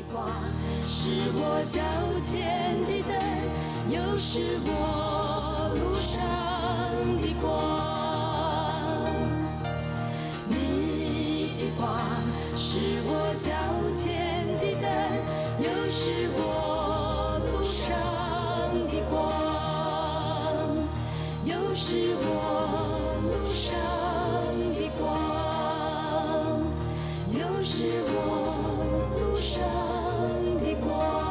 光，是我脚前的灯，又是我路上的光。你的光是我脚前的灯，又是我路上的光，又是我路上的光，又是我路上的光。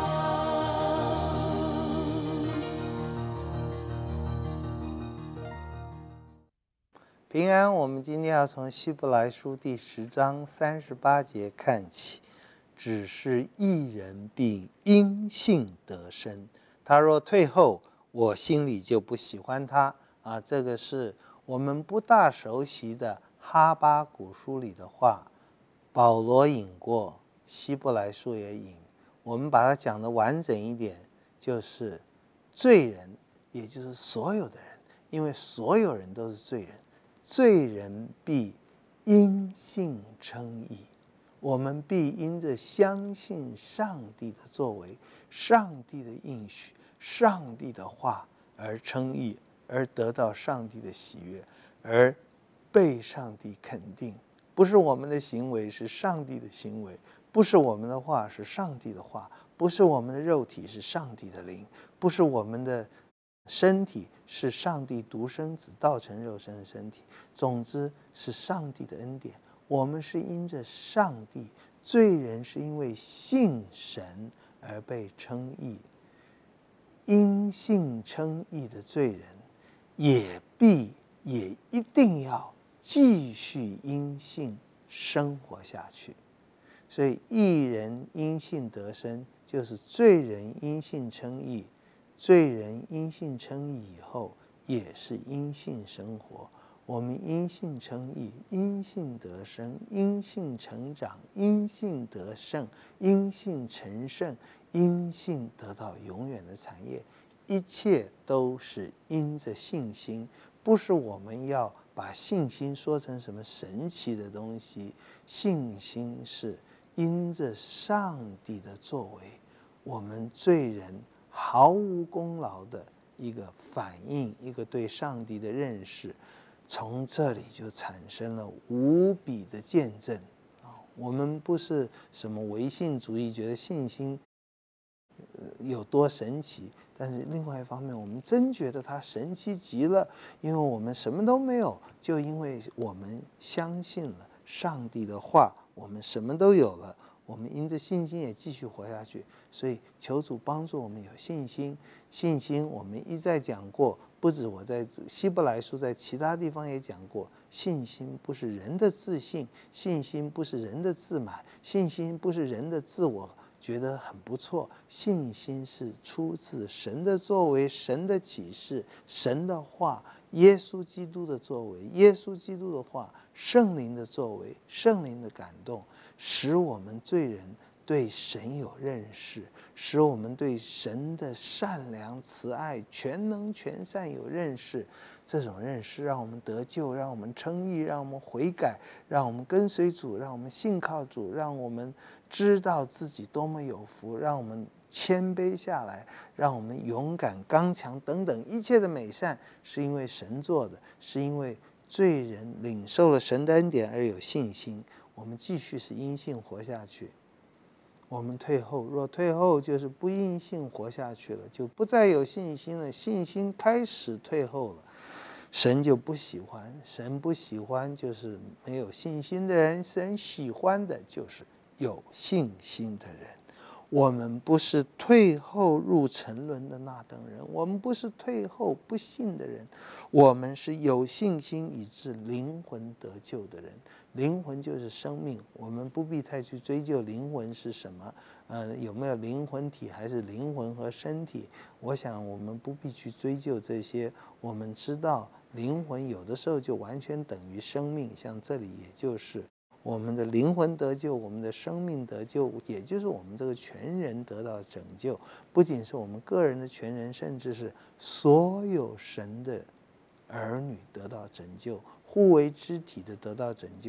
平安，我们今天要从希伯来书第10章38节看起。只是义人必因信得生，他若退后，我心里就不喜欢他。这个是我们不大熟悉的哈巴谷书里的话，保罗引过，希伯来书也引。我们把它讲得完整一点，就是罪人，也就是所有的人，因为所有人都是罪人，罪人必因信称义。我们必因着相信上帝的作为、上帝的应许、上帝的话而称义，而得到上帝的喜悦，而被上帝肯定。不是我们的行为，是上帝的行为；不是我们的话，是上帝的话；不是我们的肉体，是上帝的灵；不是我们的身体，是上帝独生子道成肉身的身体。总之，是上帝的恩典。我们是因着上帝，罪人是因为信神而被称义，因信称义的罪人也一定要继续因信生活下去。所以义人因信得生，就是罪人因信称义，罪人因信称义以后也是因信生活。我们因信称义，因信得生，因信成长，因信得胜，因信成圣，因信得到永远的产业。一切都是因着信心，不是我们要把信心说成什么神奇的东西。信心是因着上帝的作为，我们罪人毫无功劳的一个反应，一个对上帝的认识。从这里就产生了无比的见证。我们不是什么唯信主义，觉得信心有多神奇，但是另外一方面，我们真觉得它神奇极了，因为我们什么都没有，就因为我们相信了上帝的话，我们什么都有了。我们因着信心也继续活下去，所以求主帮助我们有信心。信心我们一再讲过，不止我在希伯来书，在其他地方也讲过。信心不是人的自信，信心不是人的自满，信心不是人的自我觉得很不错。信心是出自神的作为、神的启示、神的话、耶稣基督的作为、耶稣基督的话、圣灵的作为、圣灵的感动，使我们罪人对神有认识，使我们对神的善良、慈爱、全能、全善有认识。这种认识让我们得救，让我们称义，让我们悔改，让我们跟随主，让我们信靠主，让我们知道自己多么有福，让我们谦卑下来，让我们勇敢刚强等等，一切的美善是因为神做的，是因为罪人领受了神的恩典而有信心。我们继续是因信活下去。我们退后，若退后就是不因信活下去了，就不再有信心了，信心开始退后了，神就不喜欢。神不喜欢就是没有信心的人，神喜欢的就是有信心的人。我们不是退后入沉沦的那等人，我们不是退后不信的人，我们是有信心以致灵魂得救的人。灵魂就是生命，我们不必太去追究灵魂是什么，有没有灵魂体还是灵魂和身体，我想我们不必去追究这些。我们知道灵魂有的时候就完全等于生命，像这里也就是我们的灵魂得救，我们的生命得救，也就是我们这个全人得到拯救。不仅是我们个人的全人，甚至是所有神的儿女得到拯救，互为肢体的得到拯救。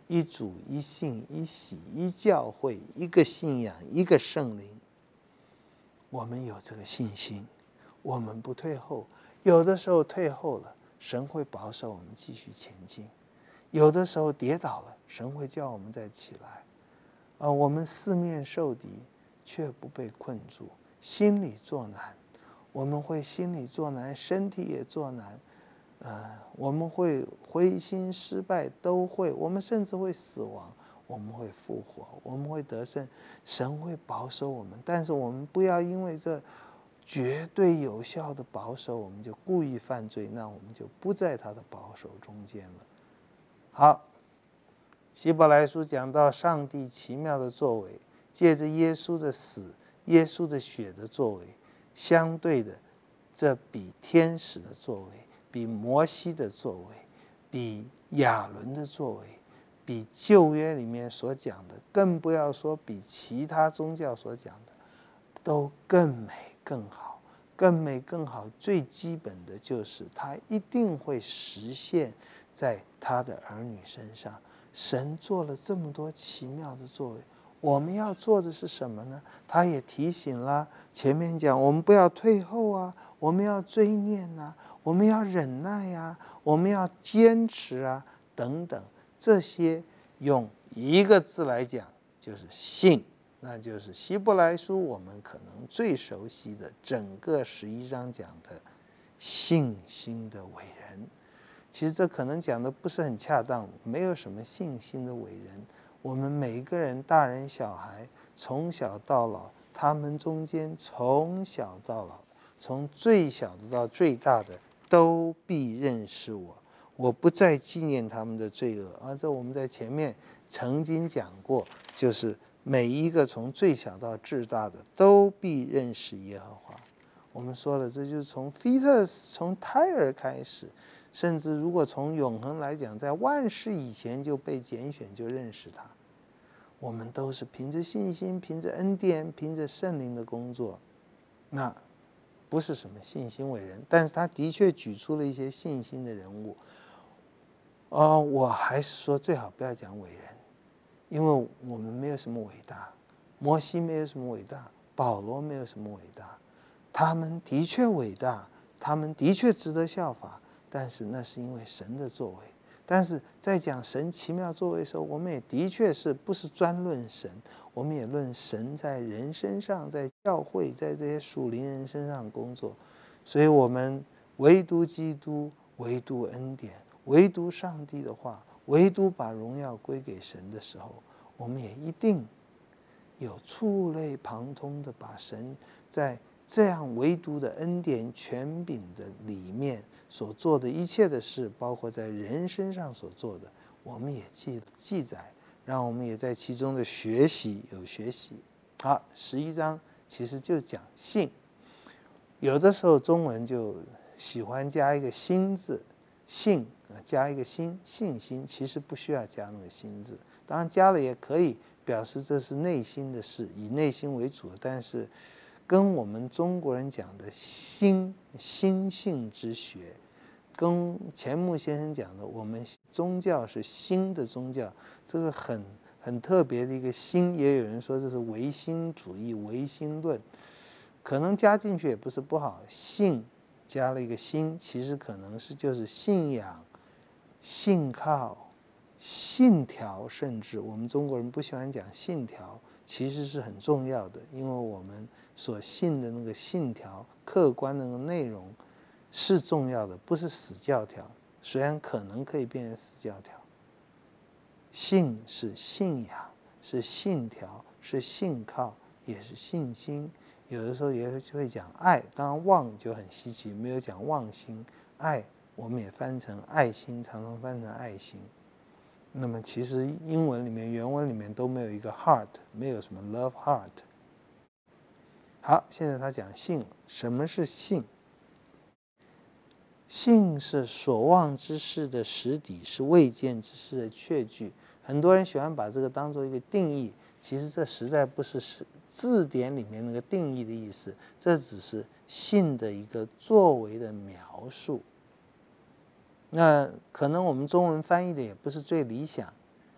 一主一信一喜一教会，一个信仰一个圣灵。我们有这个信心，我们不退后。有的时候退后了，神会保守我们继续前进；有的时候跌倒了，神会叫我们再起来。我们四面受敌，却不被困住，心里作难。我们会心里作难，身体也作难。我们会灰心失败，都会。我们甚至会死亡，我们会复活，我们会得胜。神会保守我们，但是我们不要因为这绝对有效的保守，我们就故意犯罪，那我们就不在他的保守中间了。好，希伯来书讲到上帝奇妙的作为，借着耶稣的死、耶稣的血的作为，相对的，这比天使的作为，比摩西的作为，比亚伦的作为，比旧约里面所讲的，更不要说比其他宗教所讲的，都更美更好，更美更好。最基本的就是它一定会实现在他的儿女身上。神做了这么多奇妙的作为，我们要做的是什么呢？他也提醒了，前面讲我们不要退后啊，我们要追念啊，我们要忍耐啊，我们要坚持啊，等等。这些用一个字来讲，就是信。那就是希伯来书我们可能最熟悉的整个11章讲的信心的伟人。其实这可能讲的不是很恰当，没有什么信心的伟人。我们每一个人，大人小孩，从小到老，他们中间从小到老，从最小的到最大的，都必认识我。我不再纪念他们的罪恶。这我们在前面曾经讲过，就是每一个从最小到至大的都必认识耶和华。我们说了，这就是从fetus从胎儿开始，甚至如果从永恒来讲，在万世以前就被拣选，就认识他。我们都是凭着信心，凭着恩典，凭着圣灵的工作。那不是什么信心伟人，但是他的确举出了一些信心的人物。我还是说最好不要讲伟人，因为我们没有什么伟大，摩西没有什么伟大，保罗没有什么伟大。他们的确伟大，他们的确值得效法，但是那是因为神的作为。但是在讲神奇妙作为的时候，我们也的确是不是专论神，我们也论神在人身上，在教会，在这些属灵人身上工作。所以我们唯独基督，唯独恩典，唯独上帝的话，唯独把荣耀归给神的时候，我们也一定有触类旁通的把神在这样唯独的恩典权柄的里面所做的一切的事，包括在人身上所做的，我们也记载，让我们也在其中的学习有学习。好，11章其实就讲信，有的时候中文就喜欢加一个心字，信加一个心，信心，其实不需要加那个心字，当然加了也可以表示这是内心的事，以内心为主的，但是跟我们中国人讲的心性之学，跟钱穆先生讲的我们宗教是心的宗教，这个很特别的一个心，也有人说这是唯心主义、唯心论，可能加进去也不是不好。信加了一个心，其实可能是就是信仰、信靠、信条，甚至我们中国人不喜欢讲信条，其实是很重要的，因为我们所信的那个信条，客观的那个内容是重要的，不是死教条，虽然可能可以变成死教条。信是信仰，是信条，是信靠，也是信心。有的时候也会讲爱，当然望就很稀奇，没有讲望心。爱我们也翻成爱心，常常翻成爱心。那么其实英文里面、原文里面都没有一个 heart， 没有什么 love heart。好，现在他讲信，什么是信？信是所望之事的实底，是未见之事的确据。很多人喜欢把这个当做一个定义，其实这实在不是字典里面那个定义的意思，这只是信的一个作为的描述。那可能我们中文翻译的也不是最理想啊，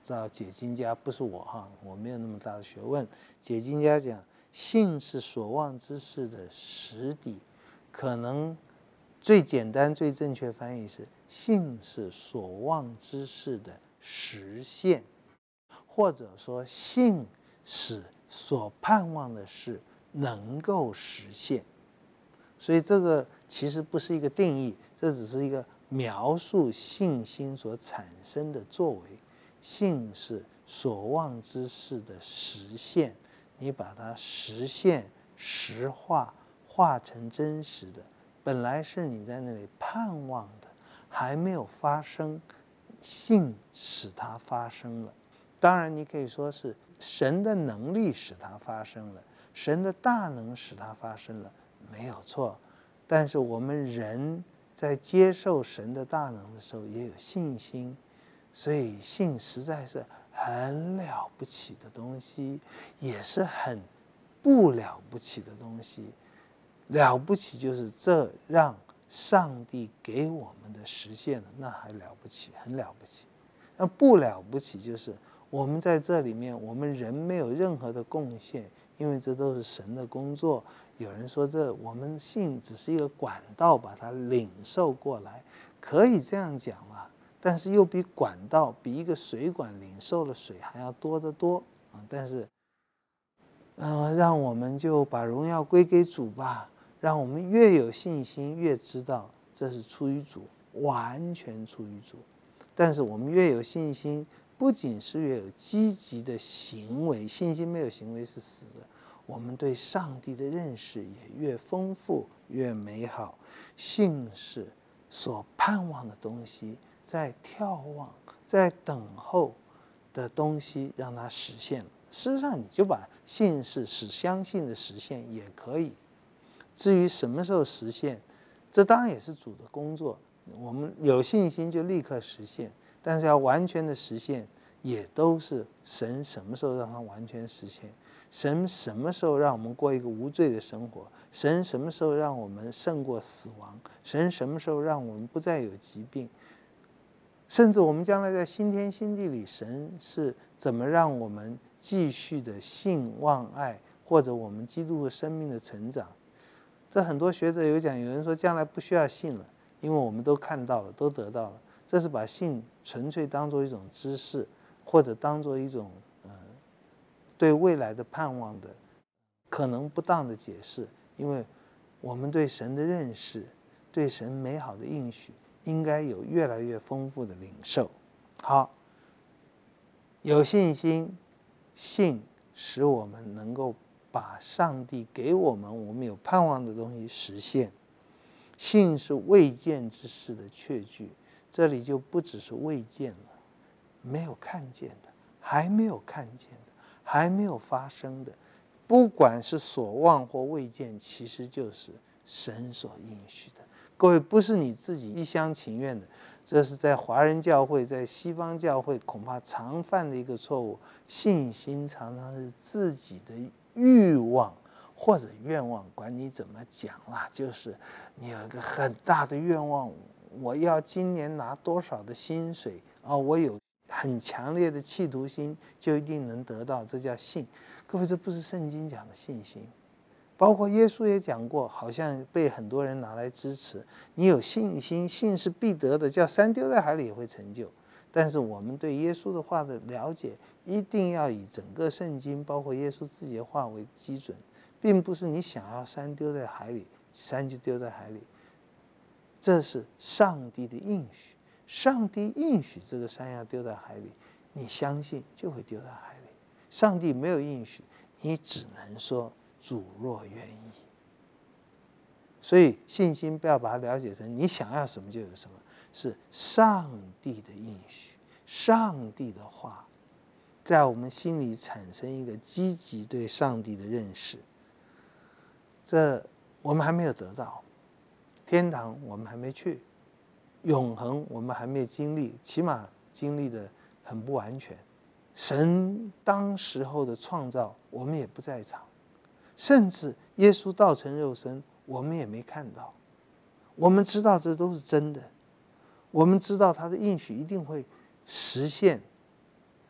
照解经家，不是我哈，我没有那么大的学问。解经家讲，信是所望之事的实底，可能最简单、最正确翻译是信是所望之事的实现，或者说信使所盼望的事能够实现。所以这个其实不是一个定义，这只是一个描述信心所产生的作为。信是所望之事的实现，你把它实现、实化，化成真实的，本来是你在那里盼望的，还没有发生，信使它发生了。当然你可以说是神的能力使它发生了，神的大能使它发生了，没有错。但是我们人在接受神的大能的时候也有信心，所以信实在是很了不起的东西，也是很不了不起的东西。了不起就是这让上帝给我们的实现了，那还了不起，很了不起。那不了不起就是我们在这里面，我们人没有任何的贡献，因为这都是神的工作。有人说这我们信只是一个管道，把它领受过来，可以这样讲嘛？但是又比管道，比一个水管领受了水还要多得多啊！但是，让我们就把荣耀归给主吧。让我们越有信心，越知道这是出于主，完全出于主。但是我们越有信心，不仅是越有积极的行为，信心没有行为是死的。我们对上帝的认识也越丰富，越美好。信是所盼望的东西，在眺望，在等候的东西，让它实现了。事实上，你就把信是使相信的实现也可以。至于什么时候实现，这当然也是主的工作。我们有信心就立刻实现，但是要完全的实现，也都是神什么时候让它完全实现。神什么时候让我们过一个无罪的生活？神什么时候让我们胜过死亡？神什么时候让我们不再有疾病？甚至我们将来在新天新地里，神是怎么让我们继续的信望爱，或者我们基督的生命的成长？这很多学者有讲，有人说将来不需要信了，因为我们都看到了，都得到了。这是把信纯粹当作一种知识，或者当作一种对未来的盼望的可能不当的解释。因为我们对神的认识，对神美好的应许，应该有越来越丰富的领受。好，有信心，信使我们能够把上帝给我们有盼望的东西实现。信是未见之事的确据，这里就不只是未见了，没有看见的，还没有看见的，还没有发生的，不管是所望或未见，其实就是神所应许的。各位，不是你自己一厢情愿的，这是在华人教会，在西方教会恐怕常犯的一个错误。信心常常是自己的欲望或者愿望，管你怎么讲啦，就是你有一个很大的愿望，我要今年拿多少的薪水啊，我有很强烈的企图心，就一定能得到，这叫信。各位，这不是圣经讲的信心。包括耶稣也讲过，好像被很多人拿来支持。你有信心，信是必得的，叫山丢在海里也会成就。但是我们对耶稣的话的了解，一定要以整个圣经，包括耶稣自己的话为基准，并不是你想要山丢在海里，山就丢在海里。这是上帝的应许，上帝应许这个山要丢在海里，你相信就会丢在海里。上帝没有应许，你只能说主若愿意。所以信心不要把它了解成你想要什么就有什么，是上帝的应许，上帝的话在我们心里产生一个积极对上帝的认识。这我们还没有得到，天堂我们还没去，永恒我们还没有经历，起码经历的很不完全。神当时候的创造我们也不在场，甚至耶稣道成肉身我们也没看到。我们知道这都是真的，我们知道他的应许一定会实现，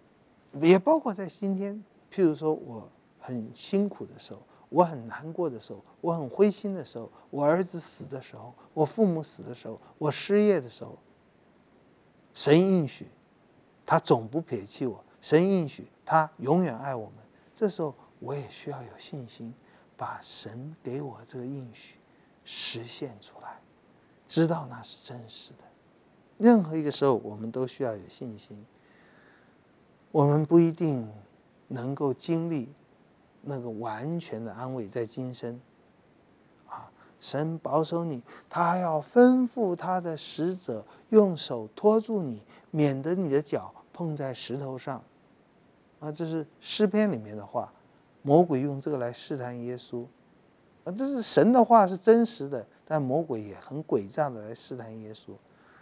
也包括在今天，譬如说我很辛苦的时候，我很难过的时候，我很灰心的时候，我儿子死的时候，我父母死的时候，我失业的时候，神应许他总不撇弃我，神应许他永远爱我们。这时候我也需要有信心，把神给我这个应许实现出来，知道那是真实的。任何一个时候我们都需要有信心。我们不一定能够经历那个完全的安慰在今生神保守你，他要吩咐他的使者用手托住你，免得你的脚碰在石头上这是诗篇里面的话。魔鬼用这个来试探耶稣这是神的话是真实的，但魔鬼也很诡诈的来试探耶稣。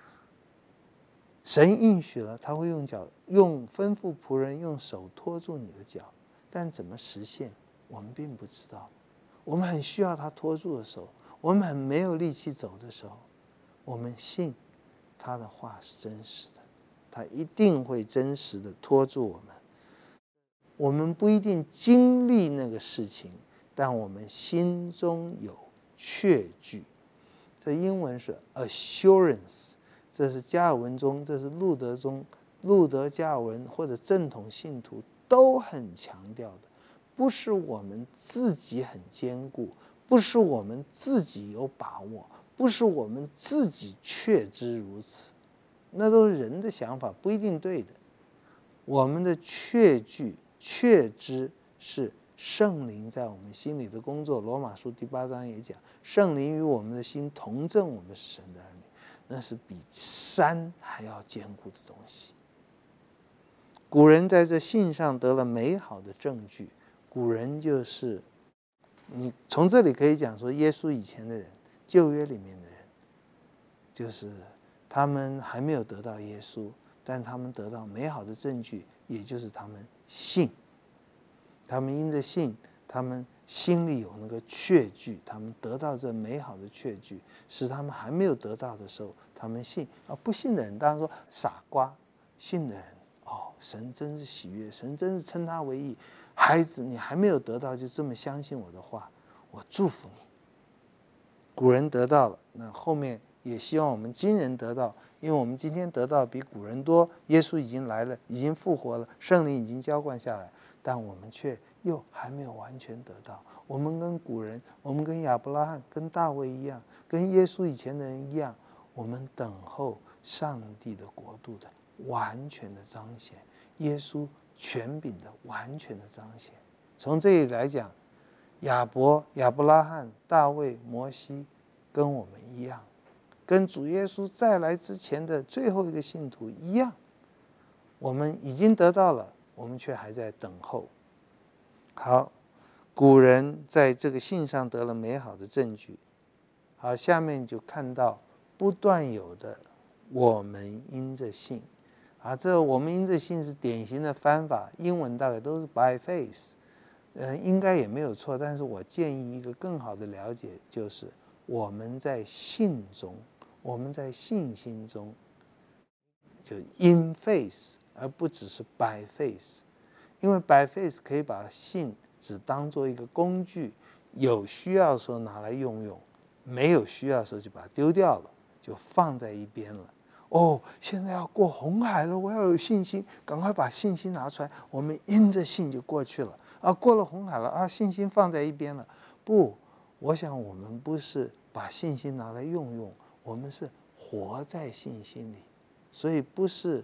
神应许了他会用吩咐仆人用手托住你的脚，但怎么实现我们并不知道。我们很需要他托住的时候，我们很没有力气走的时候，我们信他的话是真实的，他一定会真实的托住我们。我们不一定经历那个事情，但我们心中有确据。这英文是 assurance， 这是加尔文中，这是路德加尔文或者正统信徒都很强调的。不是我们自己很坚固，不是我们自己有把握，不是我们自己确知如此，那都是人的想法，不一定对的。我们的确据确知是圣灵在我们心里的工作。罗马书第8章也讲，圣灵与我们的心同证我们是神的儿女，那是比山还要坚固的东西。古人在这信上得了美好的证据。古人就是你从这里可以讲说，耶稣以前的人，旧约里面的人，就是他们还没有得到耶稣，但他们得到美好的证据，也就是他们信。他们因着信，他们心里有那个确据，他们得到这美好的确据，使他们还没有得到的时候，他们信。不信的人当然说傻瓜，信的人神真是喜悦，神真是称他为义。孩子，你还没有得到就这么相信我的话，我祝福你。古人得到了，那后面也希望我们今人得到，因为我们今天得到比古人多。耶稣已经来了，已经复活了，圣灵已经浇灌下来，但我们却又还没有完全得到。我们跟古人，我们跟亚伯拉罕、跟大卫一样，跟耶稣以前的人一样，我们等候上帝的国度的完全的彰显，耶稣权柄的完全的彰显。从这里来讲，亚伯拉罕、大卫、摩西跟我们一样，跟主耶稣再来之前的最后一个信徒一样，我们已经得到了，我们却还在等候。好，古人在这个信上得了美好的证据。好，下面就看到不断有的我们因着信。这我们因着信是典型的翻法，英文大概都是 by faith， 应该也没有错。但是我建议一个更好的了解，就是我们在信中，我们在信心中，就 in faith， 而不只是 by faith。因为 by faith 可以把信只当做一个工具，有需要的时候拿来用，没有需要的时候就把它丢掉了，就放在一边了。现在要过红海了，我要有信心，赶快把信心拿出来，我们因着信就过去了。过了红海了，信心放在一边了。不，我想我们不是把信心拿来用，我们是活在信心里。所以不是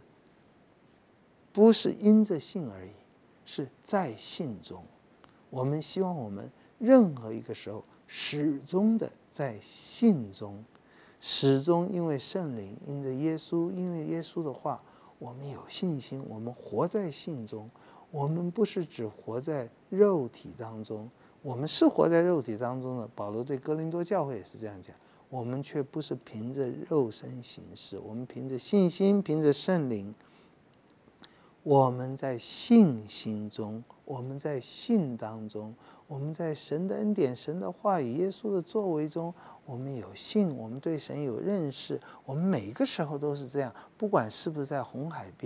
因着信而已，是在信中。我们希望我们任何一个时候始终的在信中，始终因为圣灵，因着耶稣，因为耶稣的话，我们有信心，我们活在信中。我们不是只活在肉体当中，我们是活在肉体当中的。保罗对哥林多教会也是这样讲，我们却不是凭着肉身行事，我们凭着信心，凭着圣灵。我们在信心中，我们在信当中，我们在神的恩典、神的话语、耶稣的作为中，我们有信，我们对神有认识。我们每一个时候都是这样，不管是不是在红海边，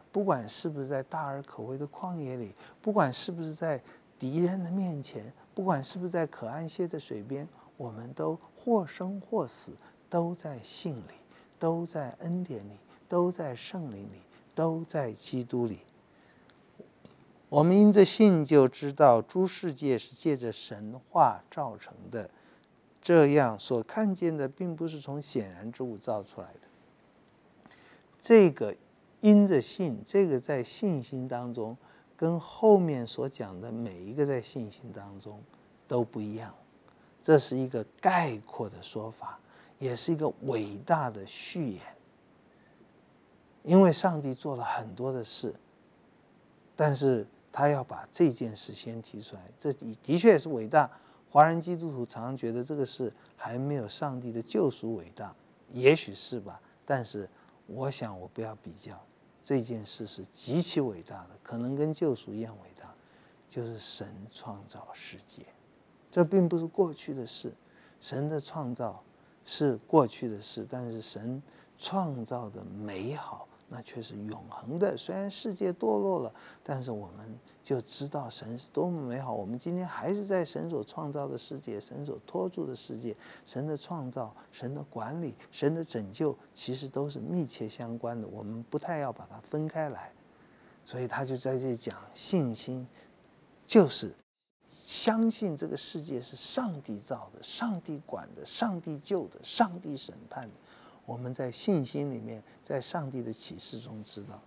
不管是不是在大而可畏的旷野里，不管是不是在敌人的面前，不管是不是在可安歇的水边，我们都或生或死，都在信里，都在恩典里，都在圣灵里，都在基督里。我们因着信就知道诸世界是借着神话造成的，这样所看见的并不是从显然之物造出来的。这个因着信，这个在信心当中跟后面所讲的每一个在信心当中都不一样。这是一个概括的说法，也是一个伟大的序言。因为上帝做了很多的事，但是他要把这件事先提出来，这的确是伟大。华人基督徒常常觉得这个事还没有上帝的救赎伟大，也许是吧，但是我想我不要比较，这件事是极其伟大的，可能跟救赎一样伟大，就是神创造世界。这并不是过去的事，神的创造是过去的事，但是神创造的美好那却是永恒的。虽然世界堕落了，但是我们就知道神是多么美好。我们今天还是在神所创造的世界，神所托住的世界，神的创造、神的管理、神的拯救，其实都是密切相关的，我们不太要把它分开来。所以他就在这里讲，信心就是相信这个世界是上帝造的，上帝管的，上帝救的，上帝审判的。我们在信心里面，在上帝的启示中知道，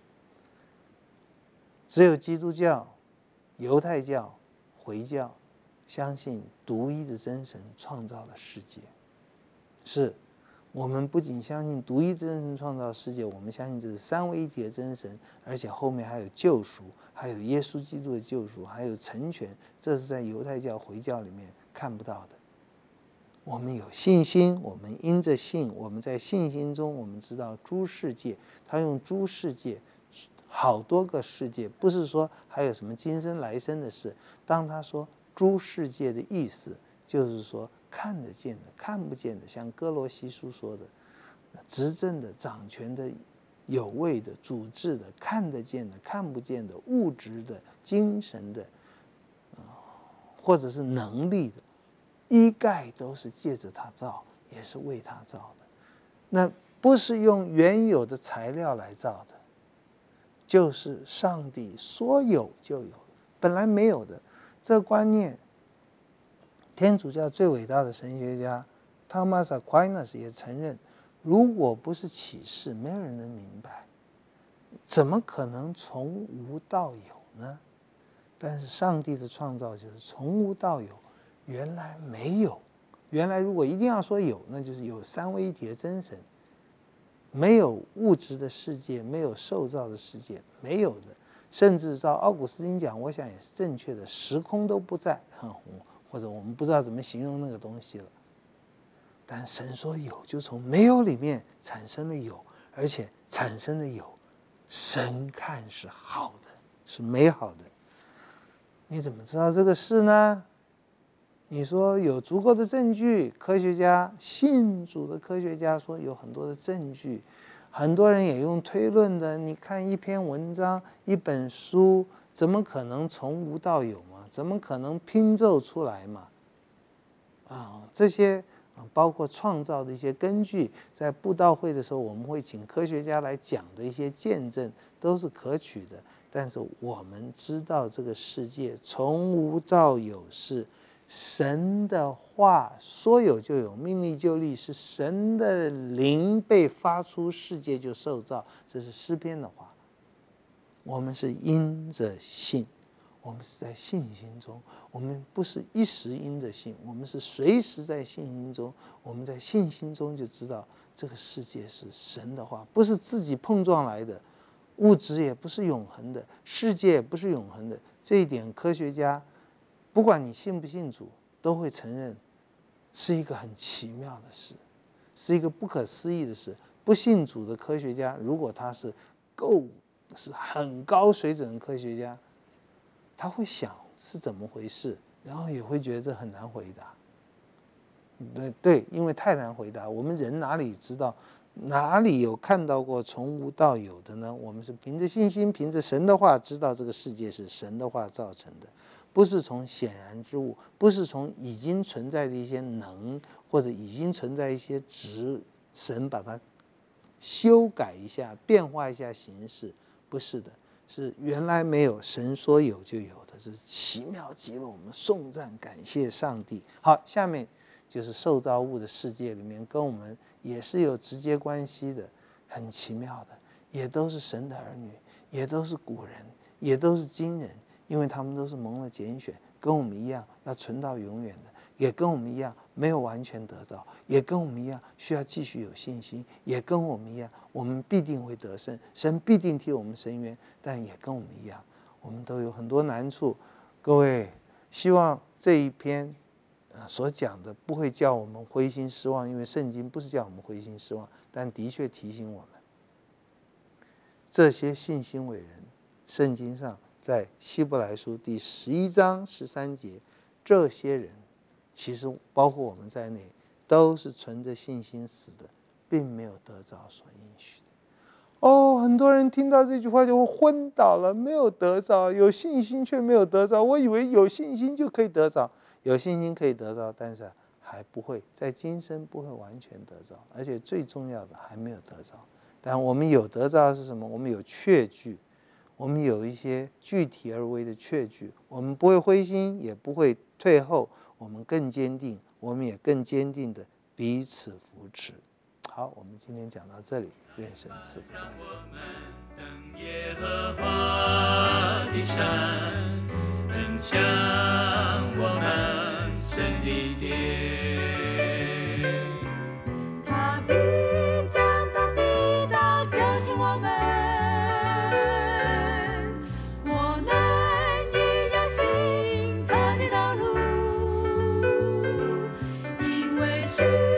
只有基督教、犹太教、回教相信独一的真神创造了世界。是我们不仅相信独一真神创造世界，我们相信这是三位一体的真神，而且后面还有救赎，还有耶稣基督的救赎，还有成全，这是在犹太教、回教里面看不到的。我们有信心，我们因着信，我们在信心中，我们知道诸世界，他用诸世界，好多个世界，不是说还有什么今生来生的事。当他说诸世界的意思，就是说看得见的、看不见的，像哥罗西书说的，执政的、掌权的、有位的、主治的、看得见的、看不见的、物质的、精神的，或者是能力的，一概都是借着他造，也是为他造的。那不是用原有的材料来造的，就是上帝说有就有，本来没有的。这个观念，天主教最伟大的神学家 Thomas Aquinas 也承认，如果不是启示，没有人能明白，怎么可能从无到有呢？但是上帝的创造就是从无到有，原来没有。原来如果一定要说有，那就是有三位一体的真神，没有物质的世界，没有受造的世界，没有的。甚至照奥古斯丁讲，我想也是正确的，时空都不在，或者我们不知道怎么形容那个东西了。但神说有，就从没有里面产生了有，而且产生了有，神看是好的，是美好的。你怎么知道这个事呢？你说有足够的证据，科学家信主的科学家说有很多的证据，很多人也用推论的。你看一篇文章、一本书，怎么可能从无到有嘛？怎么可能拼凑出来嘛？这些包括创造的一些根据，在布道会的时候，我们会请科学家来讲的一些见证，都是可取的。但是我们知道这个世界从无到有是神的话说有就有，命立就立，是神的灵被发出，世界就受造。这是诗篇的话。我们是因着信，我们是在信心中，我们不是一时因着信，我们是随时在信心中。我们在信心中就知道这个世界是神的话，不是自己碰撞来的，物质也不是永恒的，世界也不是永恒的。这一点科学家不管你信不信主，都会承认是一个很奇妙的事，是一个不可思议的事。不信主的科学家，如果他是很高水准的科学家，他会想是怎么回事，然后也会觉得这很难回答。对，因为太难回答。我们人哪里知道哪里有看到过从无到有的呢？我们是凭着信心，凭着神的话，知道这个世界是神的话造成的，不是从显然之物，不是从已经存在的一些能，或者已经存在一些质，神把它修改一下，变化一下形式，不是的，是原来没有，神说有就有的，是奇妙极了。我们颂赞感谢上帝。好，下面就是受造物的世界里面，跟我们也是有直接关系的，很奇妙的，也都是神的儿女，也都是古人，也都是今人，因为他们都是蒙了拣选，跟我们一样要存到永远的，也跟我们一样没有完全得到，也跟我们一样需要继续有信心，也跟我们一样，我们必定会得胜，神必定替我们伸冤，但也跟我们一样，我们都有很多难处。各位，希望这一篇所讲的不会叫我们灰心失望，因为圣经不是叫我们灰心失望，但的确提醒我们，这些信心伟人，圣经上在希伯来书第11章13节，这些人其实包括我们在内，都是存着信心死的，并没有得着所应许的。很多人听到这句话就会昏倒了，没有得着，有信心却没有得着。我以为有信心就可以得着，有信心可以得着，但是还不会在今生不会完全得着，而且最重要的还没有得着。但我们有得着的是什么？我们有确据，我们有一些具体而微的确据，我们不会灰心，也不会退后，我们更坚定，我们也更坚定的彼此扶持。好，我们今天讲到这里，愿神赐福大家。 我们等耶和华的山，恩向我们神的殿。 他必将他的道教训我们，我们也要行他的道路，因为是